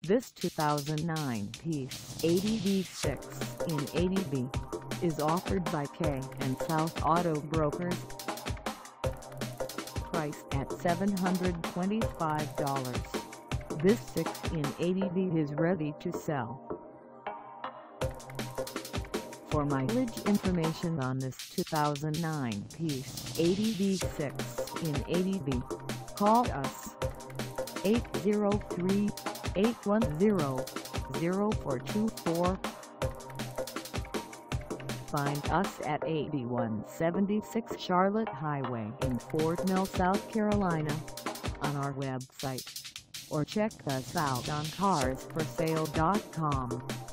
This 2009 PEACE ATV 6 in ATV is offered by K and South Auto Brokers. Priced at $725, this 6 in ATV is ready to sell. For mileage information on this 2009 PEACE ATV 6 in ATV, call us 803-810-0424. Find us at 8176 Charlotte Highway in Fort Mill, South Carolina, on our website, or check us out on carsforsale.com.